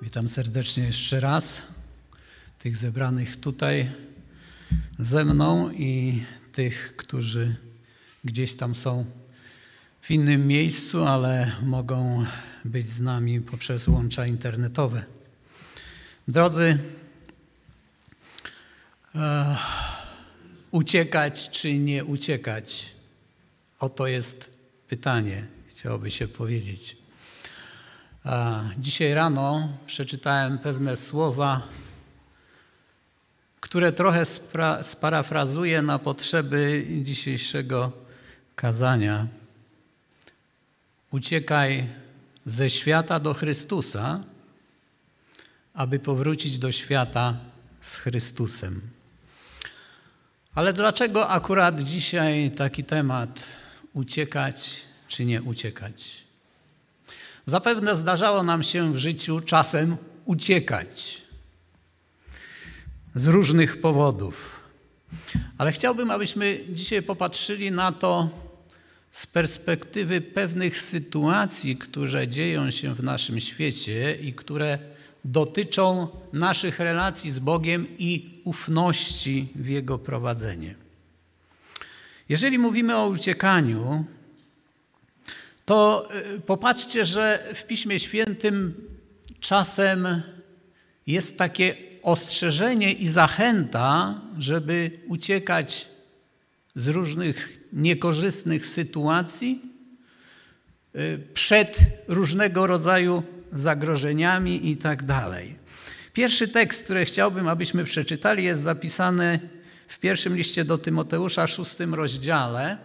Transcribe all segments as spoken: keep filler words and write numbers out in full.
Witam serdecznie jeszcze raz tych zebranych tutaj ze mną i tych, którzy gdzieś tam są w innym miejscu, ale mogą być z nami poprzez łącza internetowe. Drodzy, e, uciekać czy nie uciekać? Oto jest pytanie, chciałoby się powiedzieć. Dzisiaj rano przeczytałem pewne słowa, które trochę spra- sparafrazuję na potrzeby dzisiejszego kazania. Uciekaj ze świata do Chrystusa, aby powrócić do świata z Chrystusem. Ale dlaczego akurat dzisiaj taki temat uciekać czy nie uciekać? Zapewne zdarzało nam się w życiu czasem uciekać z różnych powodów. Ale chciałbym, abyśmy dzisiaj popatrzyli na to z perspektywy pewnych sytuacji, które dzieją się w naszym świecie i które dotyczą naszych relacji z Bogiem i ufności w Jego prowadzenie. Jeżeli mówimy o uciekaniu, to popatrzcie, że w Piśmie Świętym czasem jest takie ostrzeżenie i zachęta, żeby uciekać z różnych niekorzystnych sytuacji, przed różnego rodzaju zagrożeniami i tak dalej. Pierwszy tekst, który chciałbym, abyśmy przeczytali, jest zapisany w pierwszym liście do Tymoteusza, szóstym rozdziale,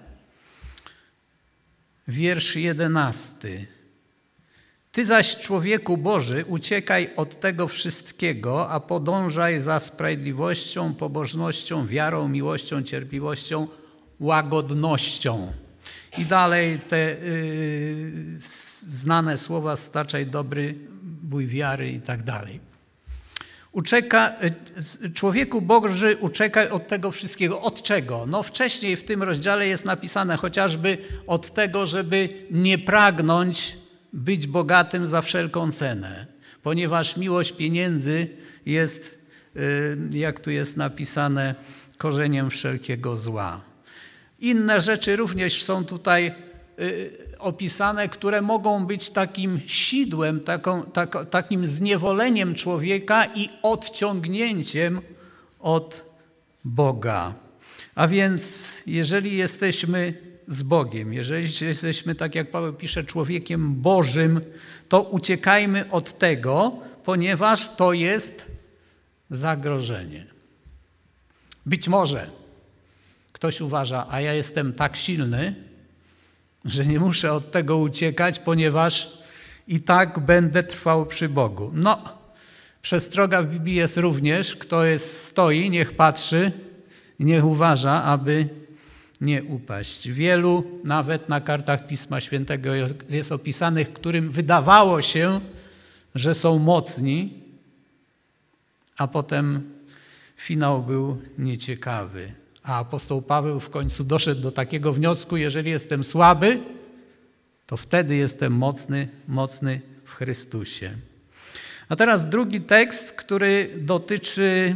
wiersz jedenasty. Ty zaś, człowieku Boży, uciekaj od tego wszystkiego, a podążaj za sprawiedliwością, pobożnością, wiarą, miłością, cierpliwością, łagodnością. I dalej te yy, znane słowa: staczaj dobry bój wiary i tak dalej. Uczeka, człowieku Boży, uciekaj od tego wszystkiego. Od czego? No wcześniej w tym rozdziale jest napisane chociażby od tego, żeby nie pragnąć być bogatym za wszelką cenę, ponieważ miłość pieniędzy jest, jak tu jest napisane, korzeniem wszelkiego zła. Inne rzeczy również są tutaj opisane, które mogą być takim sidłem, taką, tak, takim zniewoleniem człowieka i odciągnięciem od Boga. A więc jeżeli jesteśmy z Bogiem, jeżeli jesteśmy, tak jak Paweł pisze, człowiekiem Bożym, to uciekajmy od tego, ponieważ to jest zagrożenie. Być może ktoś uważa, a ja jestem tak silny, że nie muszę od tego uciekać, ponieważ i tak będę trwał przy Bogu. No, przestroga w Biblii jest również, kto jest, stoi, niech patrzy, niech uważa, aby nie upaść. Wielu, nawet na kartach Pisma Świętego jest opisanych, którym wydawało się, że są mocni, a potem finał był nieciekawy. A apostoł Paweł w końcu doszedł do takiego wniosku: jeżeli jestem słaby, to wtedy jestem mocny, mocny w Chrystusie. A teraz drugi tekst, który dotyczy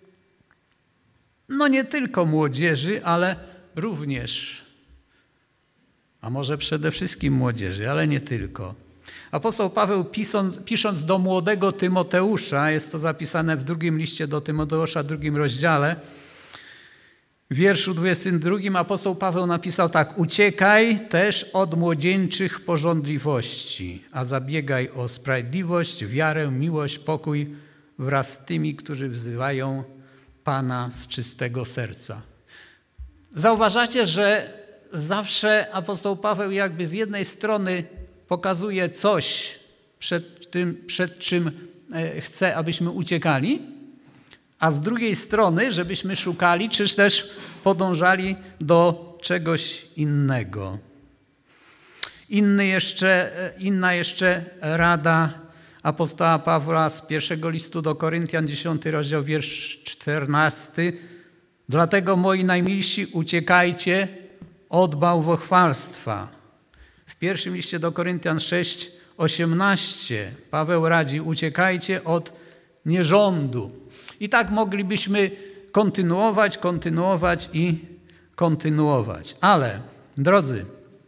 no nie tylko młodzieży, ale również, a może przede wszystkim młodzieży, ale nie tylko. Apostoł Paweł pisząc, pisząc do młodego Tymoteusza, jest to zapisane w drugim liście do Tymoteusza, drugim rozdziale, w wierszu dwudziestym drugim apostoł Paweł napisał tak: uciekaj też od młodzieńczych pożądliwości, a zabiegaj o sprawiedliwość, wiarę, miłość, pokój wraz z tymi, którzy wzywają Pana z czystego serca. Zauważacie, że zawsze apostoł Paweł jakby z jednej strony pokazuje coś, przed tym, przed czym chce, abyśmy uciekali, a z drugiej strony, żebyśmy szukali, czy też podążali do czegoś innego. Inny jeszcze, inna jeszcze rada apostoła Pawła z pierwszego listu do Koryntian, dziesiąty rozdział, wiersz czternasty. Dlatego, moi najmilsi, uciekajcie od bałwochwalstwa. W pierwszym liście do Koryntian sześć, osiemnaście Paweł radzi: uciekajcie od nierządu. I tak moglibyśmy kontynuować, kontynuować i kontynuować. Ale, drodzy,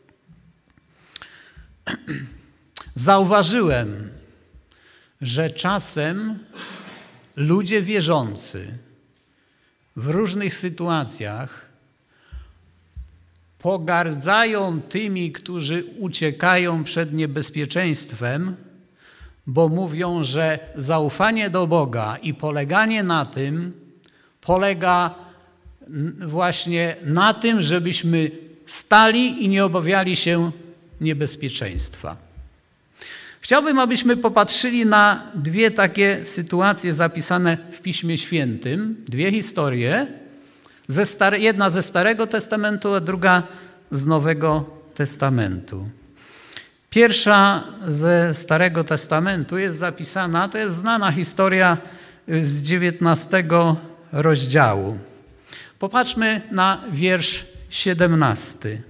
zauważyłem, że czasem ludzie wierzący w różnych sytuacjach pogardzają tymi, którzy uciekają przed niebezpieczeństwem, bo mówią, że zaufanie do Boga i poleganie na tym polega właśnie na tym, żebyśmy stali i nie obawiali się niebezpieczeństwa. Chciałbym, abyśmy popatrzyli na dwie takie sytuacje zapisane w Piśmie Świętym, dwie historie, ze stare, jedna ze Starego Testamentu, a druga z Nowego Testamentu. Pierwsza ze Starego Testamentu jest zapisana, to jest znana historia z dziewiętnastego rozdziału. Popatrzmy na wiersz siedemnasty.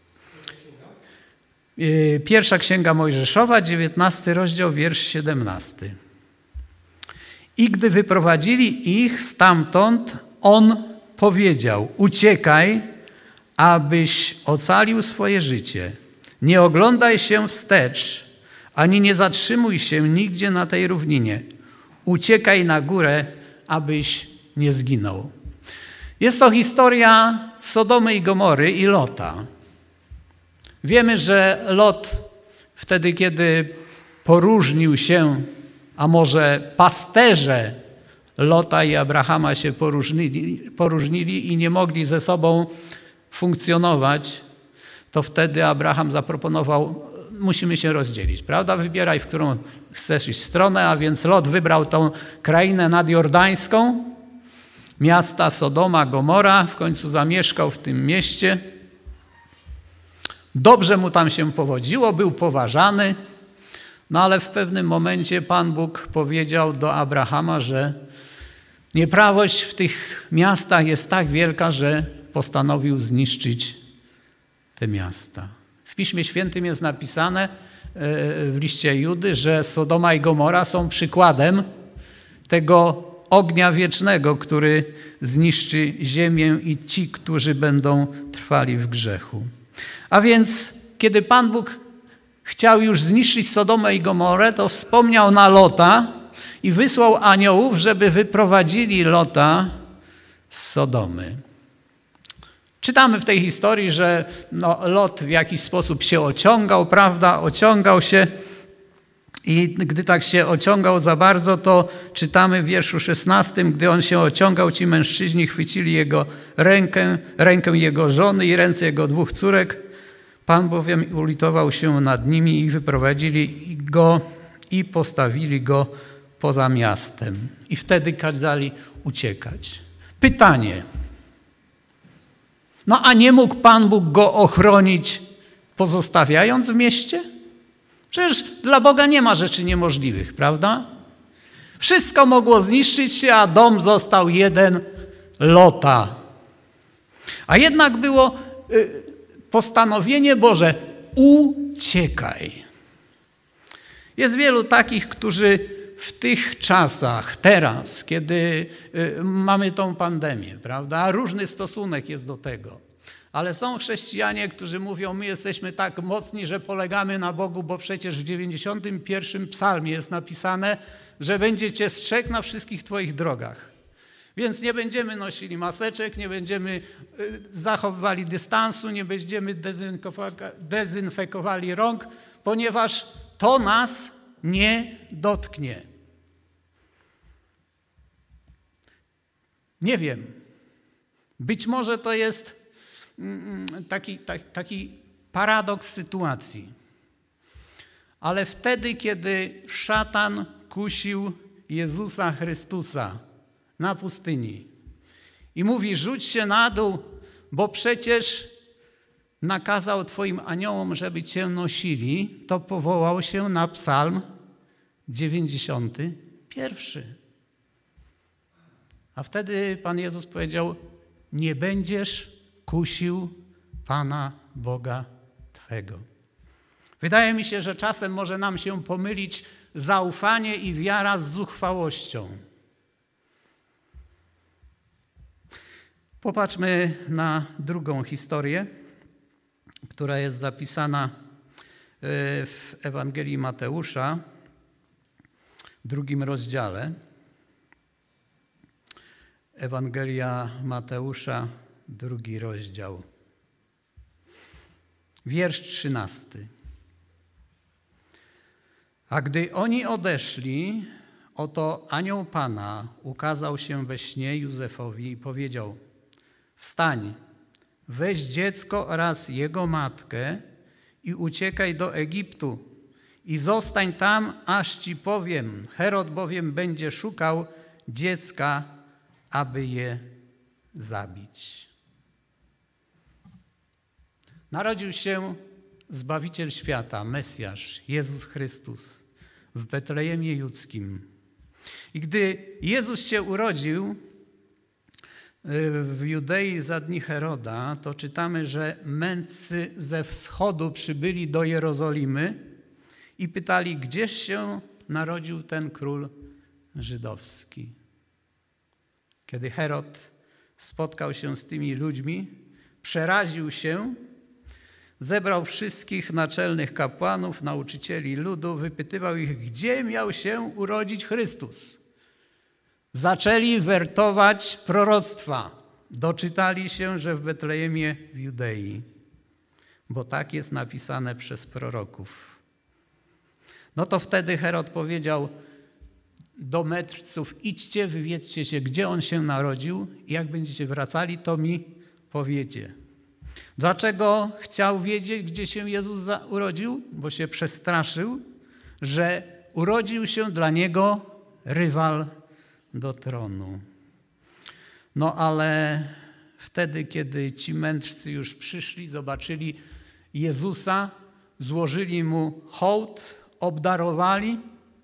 Pierwsza Księga Mojżeszowa, dziewiętnasty rozdział, wiersz siedemnasty. I gdy wyprowadzili ich stamtąd, on powiedział: uciekaj, abyś ocalił swoje życie. Nie oglądaj się wstecz, ani nie zatrzymuj się nigdzie na tej równinie. Uciekaj na górę, abyś nie zginął. Jest to historia Sodomy i Gomory i Lota. Wiemy, że Lot wtedy, kiedy poróżnił się, a może pasterze Lota i Abrahama się poróżnili, poróżnili i nie mogli ze sobą funkcjonować, to wtedy Abraham zaproponował: musimy się rozdzielić, prawda? Wybieraj, w którą chcesz iść stronę, a więc Lot wybrał tą krainę nadjordańską, miasta Sodoma, Gomora, w końcu zamieszkał w tym mieście. Dobrze mu tam się powodziło, był poważany, no ale w pewnym momencie Pan Bóg powiedział do Abrahama, że nieprawość w tych miastach jest tak wielka, że postanowił zniszczyć te miasta. W Piśmie Świętym jest napisane w liście Judy, że Sodoma i Gomora są przykładem tego ognia wiecznego, który zniszczy ziemię i ci, którzy będą trwali w grzechu. A więc, kiedy Pan Bóg chciał już zniszczyć Sodomę i Gomorę, to wspomniał na Lota i wysłał aniołów, żeby wyprowadzili Lota z Sodomy. Czytamy w tej historii, że no, Lot w jakiś sposób się ociągał, prawda? Ociągał się i gdy tak się ociągał za bardzo, to czytamy w wierszu szesnastym, gdy on się ociągał, ci mężczyźni chwycili jego rękę, rękę jego żony i ręce jego dwóch córek. Pan bowiem ulitował się nad nimi i wyprowadzili go i postawili go poza miastem. I wtedy kazali uciekać. Pytanie. No a nie mógł Pan Bóg go ochronić, pozostawiając w mieście? Przecież dla Boga nie ma rzeczy niemożliwych, prawda? Wszystko mogło zniszczyć się, a dom został jeden Lota. A jednak było postanowienie Boże: uciekaj. Jest wielu takich, którzy w tych czasach, teraz, kiedy mamy tą pandemię, prawda? Różny stosunek jest do tego. Ale są chrześcijanie, którzy mówią: my jesteśmy tak mocni, że polegamy na Bogu, bo przecież w dziewięćdziesiątym pierwszym psalmie jest napisane, że będzie Cię strzegł na wszystkich Twoich drogach. Więc nie będziemy nosili maseczek, nie będziemy zachowywali dystansu, nie będziemy dezynfekowali rąk, ponieważ to nas nie dotknie. Nie wiem. Być może to jest taki, taki, taki paradoks sytuacji. Ale wtedy, kiedy szatan kusił Jezusa Chrystusa na pustyni i mówi: rzuć się na dół, bo przecież nakazał Twoim aniołom, żeby Cię nosili, to powołał się na psalm dziewięćdziesiąty pierwszy. A wtedy Pan Jezus powiedział: nie będziesz kusił Pana Boga Twego. Wydaje mi się, że czasem może nam się pomylić zaufanie i wiara z zuchwałością. Popatrzmy na drugą historię, która jest zapisana w Ewangelii Mateusza, w drugim rozdziale. Ewangelia Mateusza, drugi rozdział. Wiersz trzynasty. A gdy oni odeszli, oto anioł Pana ukazał się we śnie Józefowi i powiedział: wstań, weź dziecko oraz jego matkę i uciekaj do Egiptu i zostań tam, aż ci powiem. Herod bowiem będzie szukał dziecka, aby je zabić. Narodził się Zbawiciel świata, Mesjasz, Jezus Chrystus w Betlejemie Judzkim. I gdy Jezus się urodził w Judei za dni Heroda, to czytamy, że mędrcy ze wschodu przybyli do Jerozolimy i pytali, gdzież się narodził ten król żydowski. Kiedy Herod spotkał się z tymi ludźmi, przeraził się, zebrał wszystkich naczelnych kapłanów, nauczycieli ludu, wypytywał ich, gdzie miał się urodzić Chrystus. Zaczęli wertować proroctwa. Doczytali się, że w Betlejemie w Judei, bo tak jest napisane przez proroków. No to wtedy Herod powiedział do mędrców, idźcie, wywiedzcie się, gdzie on się narodził i jak będziecie wracali, to mi powiecie. Dlaczego chciał wiedzieć, gdzie się Jezus urodził? Bo się przestraszył, że urodził się dla niego rywal do tronu. No ale wtedy, kiedy ci mędrcy już przyszli, zobaczyli Jezusa, złożyli mu hołd, obdarowali,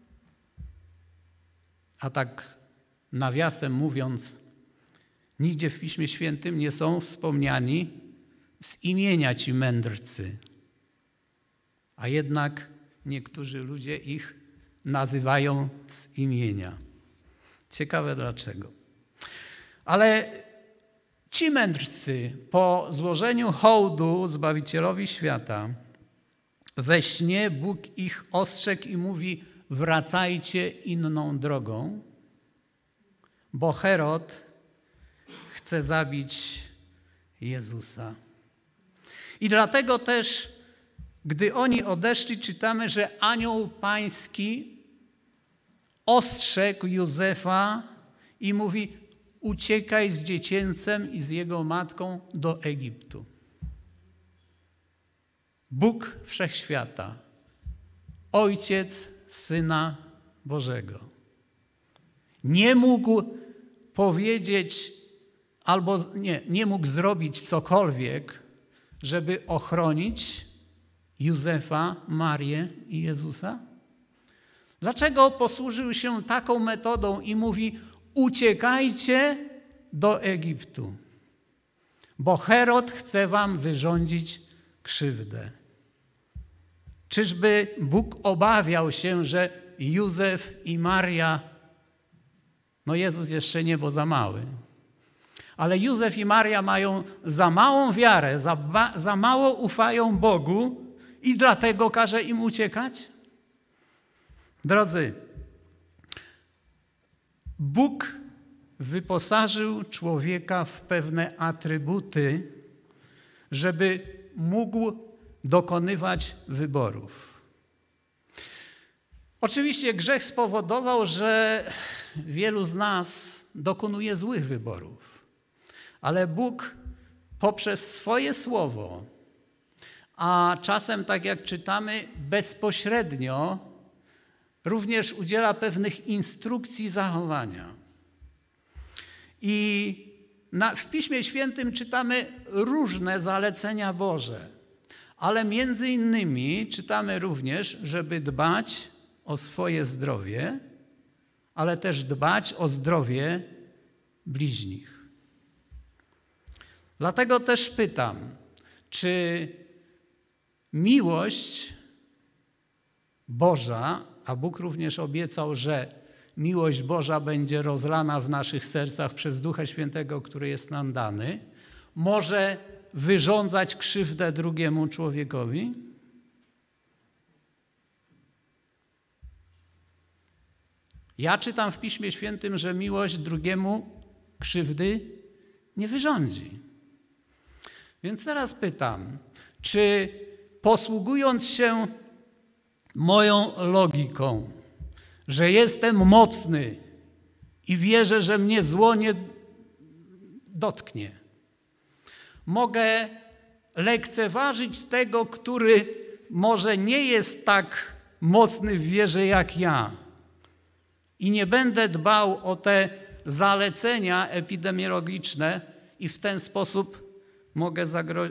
a tak nawiasem mówiąc, nigdzie w Piśmie Świętym nie są wspomniani z imienia ci mędrcy, a jednak niektórzy ludzie ich nazywają z imienia. Ciekawe dlaczego. Ale ci mędrcy po złożeniu hołdu Zbawicielowi świata we śnie Bóg ich ostrzegł i mówi: wracajcie inną drogą, bo Herod chce zabić Jezusa. I dlatego też, gdy oni odeszli, czytamy, że anioł pański ostrzegł Józefa i mówi: uciekaj z dziecięcem i z jego matką do Egiptu. Bóg Wszechświata, Ojciec Syna Bożego, nie mógł powiedzieć albo nie, nie mógł zrobić cokolwiek, żeby ochronić Józefa, Marię i Jezusa? Dlaczego posłużył się taką metodą i mówi: uciekajcie do Egiptu, bo Herod chce wam wyrządzić krzywdę? Czyżby Bóg obawiał się, że Józef i Maria, no Jezus jeszcze nie, bo za mały, ale Józef i Maria mają za małą wiarę, za, za mało ufają Bogu i dlatego każe im uciekać? Drodzy, Bóg wyposażył człowieka w pewne atrybuty, żeby mógł dokonywać wyborów. Oczywiście grzech spowodował, że wielu z nas dokonuje złych wyborów, ale Bóg poprzez swoje słowo, a czasem, tak jak czytamy, bezpośrednio, również udziela pewnych instrukcji zachowania. I na, w Piśmie Świętym czytamy różne zalecenia Boże, ale między innymi czytamy również, żeby dbać o swoje zdrowie, ale też dbać o zdrowie bliźnich. Dlatego też pytam, czy miłość Boża, a Bóg również obiecał, że miłość Boża będzie rozlana w naszych sercach przez Ducha Świętego, który jest nam dany, może wyrządzać krzywdę drugiemu człowiekowi? Ja czytam w Piśmie Świętym, że miłość drugiemu krzywdy nie wyrządzi. Więc teraz pytam, czy posługując się moją logiką, że jestem mocny i wierzę, że mnie zło nie dotknie, mogę lekceważyć tego, który może nie jest tak mocny w wierze jak ja i nie będę dbał o te zalecenia epidemiologiczne i w ten sposób mogę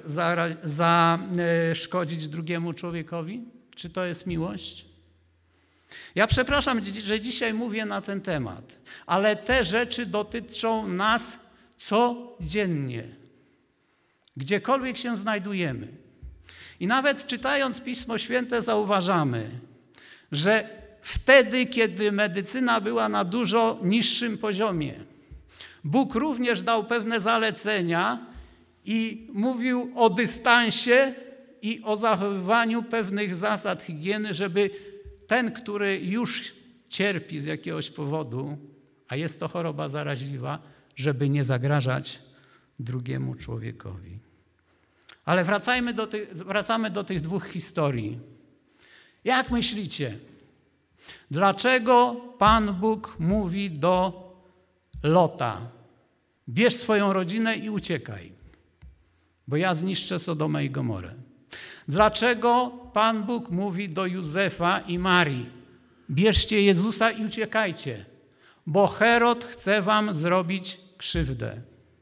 zaszkodzić drugiemu człowiekowi? Czy to jest miłość? Ja przepraszam, że dzisiaj mówię na ten temat, ale te rzeczy dotyczą nas codziennie, gdziekolwiek się znajdujemy. I nawet czytając Pismo Święte zauważamy, że wtedy, kiedy medycyna była na dużo niższym poziomie, Bóg również dał pewne zalecenia i mówił o dystansie i o zachowywaniu pewnych zasad higieny, żeby ten, który już cierpi z jakiegoś powodu, a jest to choroba zaraźliwa, żeby nie zagrażać drugiemu człowiekowi. Ale wracajmy do tych, wracamy do tych dwóch historii. Jak myślicie, dlaczego Pan Bóg mówi do Lota: bierz swoją rodzinę i uciekaj, bo ja zniszczę Sodomę i Gomorę? Dlaczego Pan Bóg mówi do Józefa i Marii: bierzcie Jezusa i uciekajcie, bo Herod chce wam zrobić krzywdę?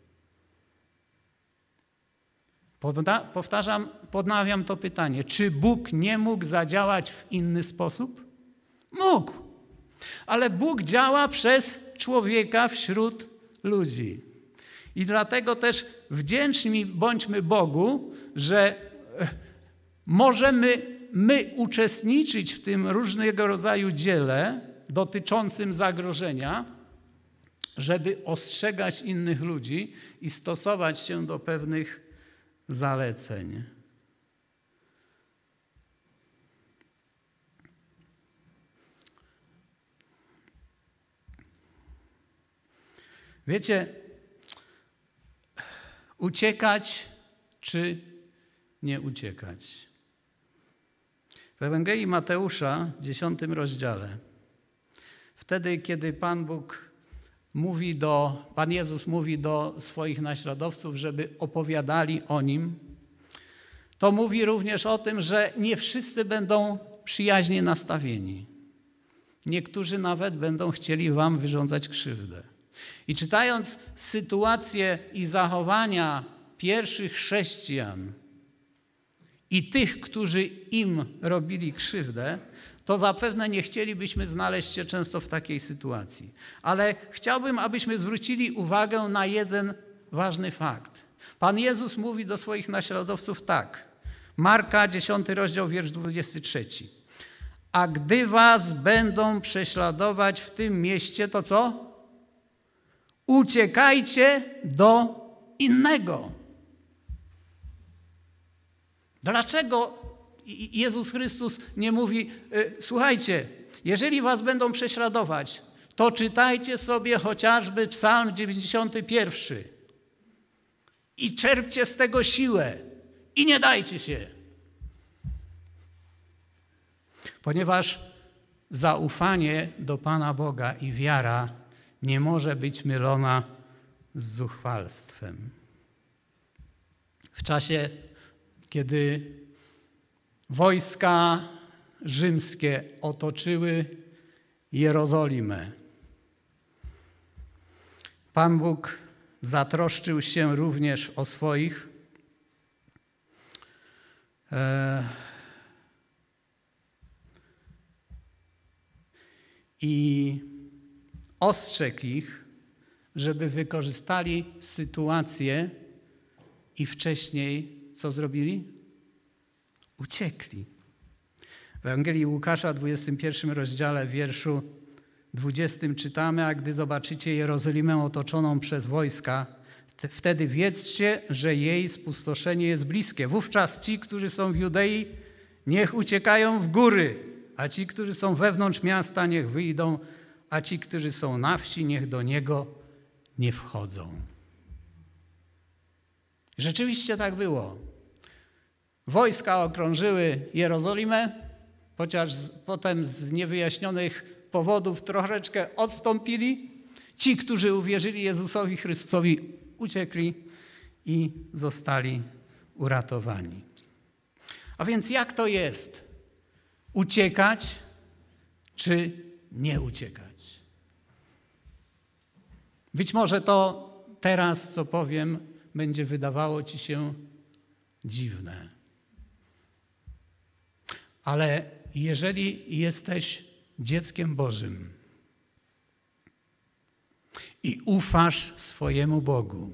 Powtarzam, ponawiam to pytanie. Czy Bóg nie mógł zadziałać w inny sposób? Mógł. Ale Bóg działa przez człowieka wśród ludzi. I dlatego też wdzięczni bądźmy Bogu, że możemy my uczestniczyć w tym różnego rodzaju dziele dotyczącym zagrożenia, żeby ostrzegać innych ludzi i stosować się do pewnych zaleceń. Wiecie, uciekać czy nie uciekać? W Ewangelii Mateusza, w dziesiątym rozdziale, wtedy, kiedy Pan Bóg mówi do, Pan Jezus mówi do swoich naśladowców, żeby opowiadali o Nim, to mówi również o tym, że nie wszyscy będą przyjaźnie nastawieni. Niektórzy nawet będą chcieli wam wyrządzać krzywdę. I czytając sytuację i zachowania pierwszych chrześcijan i tych, którzy im robili krzywdę, to zapewne nie chcielibyśmy znaleźć się często w takiej sytuacji. Ale chciałbym, abyśmy zwrócili uwagę na jeden ważny fakt. Pan Jezus mówi do swoich naśladowców tak. Marka, dziesiąty rozdział, wiersz dwudziesty trzeci. A gdy was będą prześladować w tym mieście, to co? Uciekajcie do innego. Dlaczego Jezus Chrystus nie mówi: słuchajcie, jeżeli was będą prześladować, to czytajcie sobie chociażby Psalm dziewięćdziesiąty pierwszy i czerpcie z tego siłę i nie dajcie się. Ponieważ zaufanie do Pana Boga i wiara nie może być mylona z zuchwalstwem. W czasie, kiedy wojska rzymskie otoczyły Jerozolimę, Pan Bóg zatroszczył się również o swoich. E, I ostrzegł ich, żeby wykorzystali sytuację i wcześniej co zrobili? Uciekli. W Ewangelii Łukasza, dwudziestym pierwszym rozdziale, w wierszu dwudziestym czytamy: a gdy zobaczycie Jerozolimę otoczoną przez wojska, wtedy wiedzcie, że jej spustoszenie jest bliskie. Wówczas ci, którzy są w Judei, niech uciekają w góry, a ci, którzy są wewnątrz miasta, niech wyjdą, a ci, którzy są na wsi, niech do niego nie wchodzą. Rzeczywiście tak było. Wojska okrążyły Jerozolimę, chociaż potem z niewyjaśnionych powodów troszeczkę odstąpili. Ci, którzy uwierzyli Jezusowi Chrystusowi, uciekli i zostali uratowani. A więc jak to jest? Uciekać czy nie uciekać? Być może to teraz, co powiem, będzie wydawało ci się dziwne. Ale jeżeli jesteś dzieckiem Bożym i ufasz swojemu Bogu,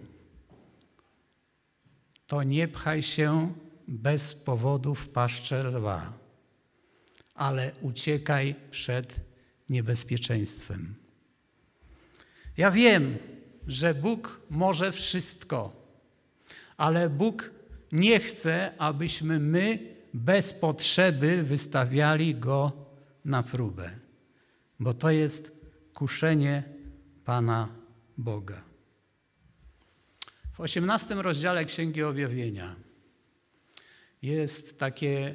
to nie pchaj się bez powodu w paszczę lwa, ale uciekaj przed niebezpieczeństwem. Ja wiem, że Bóg może wszystko, ale Bóg nie chce, abyśmy my bez potrzeby wystawiali Go na próbę, bo to jest kuszenie Pana Boga. W osiemnastym rozdziale Księgi Objawienia jest takie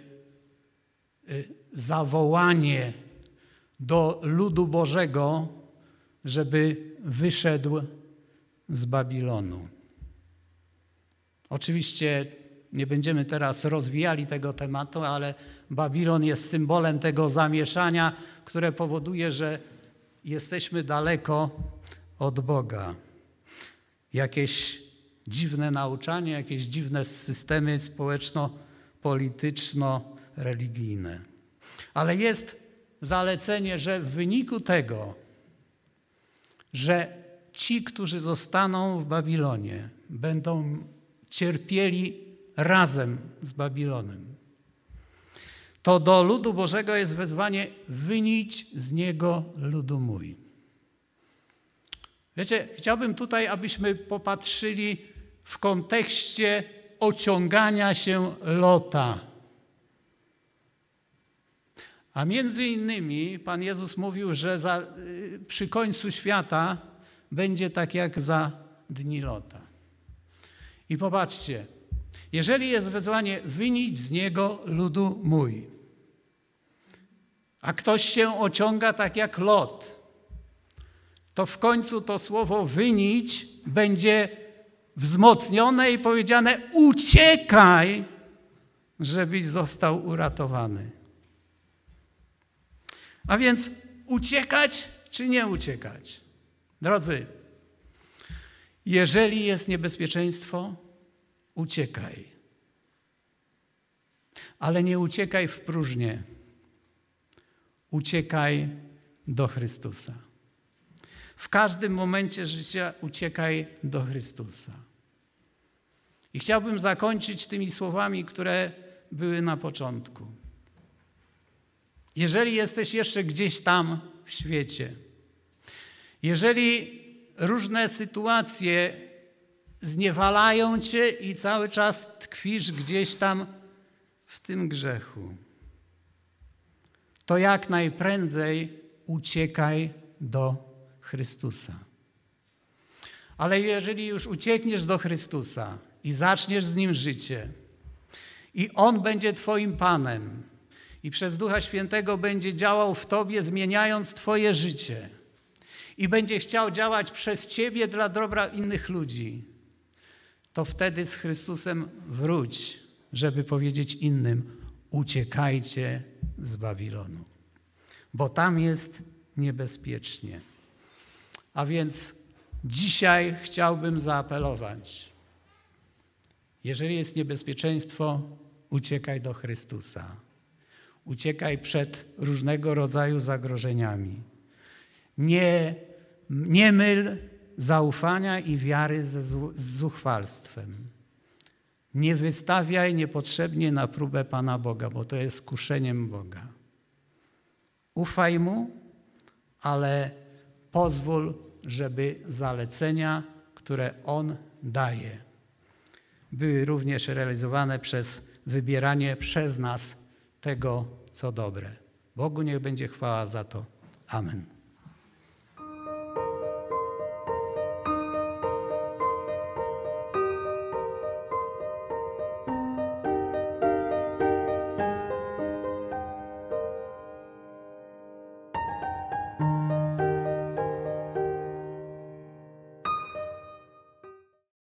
zawołanie do ludu Bożego, żeby wyszedł z Babilonu. Oczywiście nie będziemy teraz rozwijali tego tematu, ale Babilon jest symbolem tego zamieszania, które powoduje, że jesteśmy daleko od Boga. Jakieś dziwne nauczanie, jakieś dziwne systemy społeczno-polityczno-religijne. Ale jest zalecenie, że w wyniku tego, że ci, którzy zostaną w Babilonie, będą cierpieli razem z Babilonem, to do ludu Bożego jest wezwanie: wynić z niego, ludu mój. Wiecie, chciałbym tutaj, abyśmy popatrzyli w kontekście ociągania się Lota. A między innymi Pan Jezus mówił, że za, przy końcu świata będzie tak jak za dni Lota. I popatrzcie, jeżeli jest wezwanie: wynić z niego, ludu mój, a ktoś się ociąga tak jak Lot, to w końcu to słowo wynić będzie wzmocnione i powiedziane: uciekaj, żebyś został uratowany. A więc uciekać czy nie uciekać? Drodzy, jeżeli jest niebezpieczeństwo, uciekaj. Ale nie uciekaj w próżnię. Uciekaj do Chrystusa. W każdym momencie życia uciekaj do Chrystusa. I chciałbym zakończyć tymi słowami, które były na początku. Jeżeli jesteś jeszcze gdzieś tam w świecie, jeżeli różne sytuacje zniewalają cię i cały czas tkwisz gdzieś tam w tym grzechu, to jak najprędzej uciekaj do Chrystusa. Ale jeżeli już uciekniesz do Chrystusa i zaczniesz z Nim życie i On będzie twoim Panem i przez Ducha Świętego będzie działał w tobie, zmieniając twoje życie i będzie chciał działać przez ciebie dla dobra innych ludzi, to wtedy z Chrystusem wróć, żeby powiedzieć innym: uciekajcie z Babilonu, bo tam jest niebezpiecznie. A więc dzisiaj chciałbym zaapelować: jeżeli jest niebezpieczeństwo, uciekaj do Chrystusa. Uciekaj przed różnego rodzaju zagrożeniami. Nie, nie myl zaufania i wiary ze, z zuchwalstwem. Nie wystawiaj niepotrzebnie na próbę Pana Boga, bo to jest kuszeniem Boga. Ufaj Mu, ale pozwól, żeby zalecenia, które On daje, były również realizowane przez wybieranie przez nas tego, co dobre. Bogu niech będzie chwała za to. Amen.